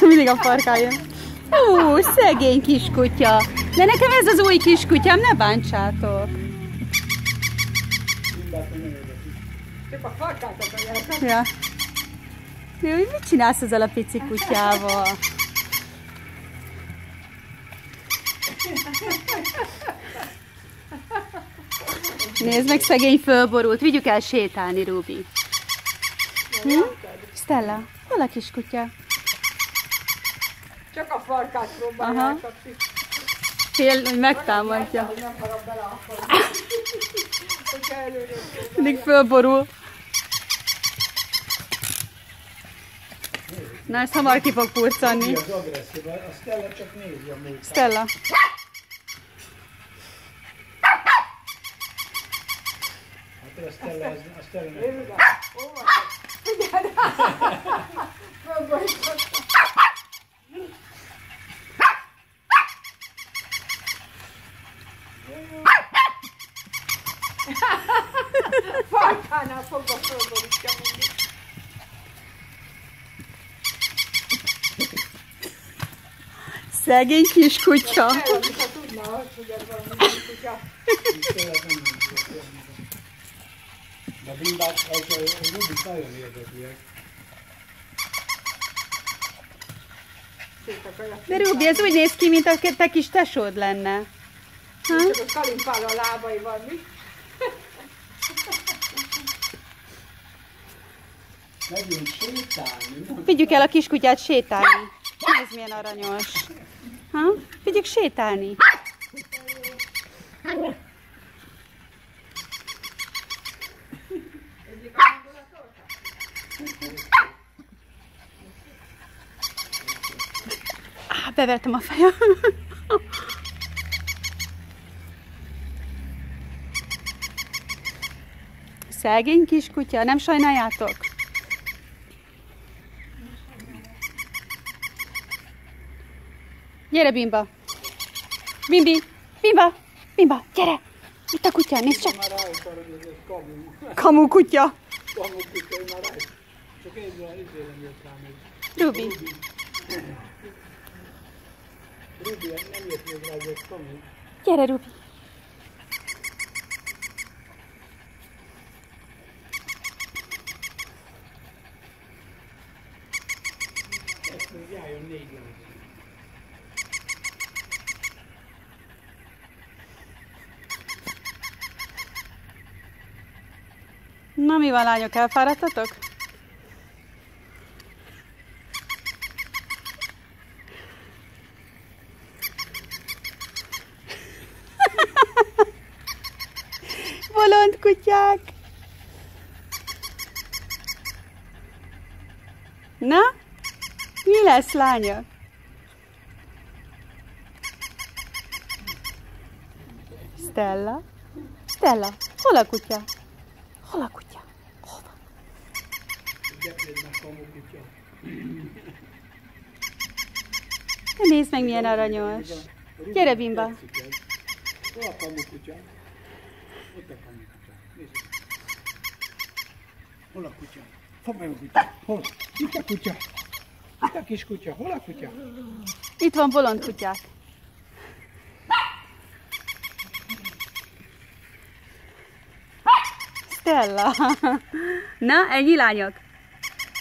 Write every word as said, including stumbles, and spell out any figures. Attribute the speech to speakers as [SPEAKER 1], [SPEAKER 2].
[SPEAKER 1] Mindig a farkán jön. Ó, szegény kiskutya. De nekem ez az új kiskutyám, ne bántsátok.
[SPEAKER 2] Csak a farkát akarják.
[SPEAKER 1] Ja. Jó, mit csinálsz ezzel a pici kutyával? Nézd meg, szegény fölborult. Vigyük el sétálni, Rubi. Hm? Stella, hol a kiskutya?
[SPEAKER 2] Csak a farkát próbálják kapni.
[SPEAKER 1] Fél, hogy megtámadja.
[SPEAKER 2] Nem harap bele a farkát. Hogyha előre próbálják.
[SPEAKER 1] Mindig fölborul. Na, ezt hamar ki fog purcanni.
[SPEAKER 3] Mi az agresszív? A Stella csak nézi a múltát.
[SPEAKER 1] Stella.
[SPEAKER 3] Hát a Stella, ez, a Stella nem.
[SPEAKER 2] Nézzük el. Ó, van. Figyeld! Fölborított. Farkánál fogva fölborítja mindig.
[SPEAKER 1] Szegény kiskutya.
[SPEAKER 2] Olyan, mintha tudna, hogy ez valami kutya.
[SPEAKER 3] De mindát, az a Rubik nagyon érdekliek.
[SPEAKER 1] De Rubi, ez úgy néz ki, mint a te kis tesód lenne. Ha?
[SPEAKER 2] Csak a kalimpál a lábaival, mi?
[SPEAKER 3] Megyünk sétálni.
[SPEAKER 1] Vigyük el a kiskutyát sétálni. Nézd, milyen aranyos. Ha? Vigyük sétálni. Á, bevertem a fejem. Szegény kiskutya, nem sajnáljátok? Gyere, Bimba! Bimbi! Bimba! Bimba! Gyere! Itt a kutya, nézd csak!
[SPEAKER 3] Már rájöttem, hogy ez egy kamu.
[SPEAKER 1] Kamu kutya!
[SPEAKER 3] Kamu kutya, én már rájöttem. Csak én nem jött rá még.
[SPEAKER 1] Rubi!
[SPEAKER 3] Rubi, nem jött még rá, hogy ez kamu.
[SPEAKER 1] Gyere, Rubi!
[SPEAKER 3] Ezt még járjon négy lenne.
[SPEAKER 1] Na, mi van, lányok, elfáradtatok? Bolond kutyák! Na, mi lesz, lányok? Stella? Stella, hol a kutya? Hol a kutya? Hova?
[SPEAKER 3] Gyepléd meg kamu kutya.
[SPEAKER 1] Nézd meg, milyen aranyos. Gyere, Bimba.
[SPEAKER 3] Hol a kamu kutya? Ott a kamu kutya. Nézd. Hol a kutya? Fogd meg a kutya. Hol? Itt a kutya. Itt a kis kutya. Hol a kutya?
[SPEAKER 1] Itt van bolond kutyák. Stella. Na, ennyi, lányok?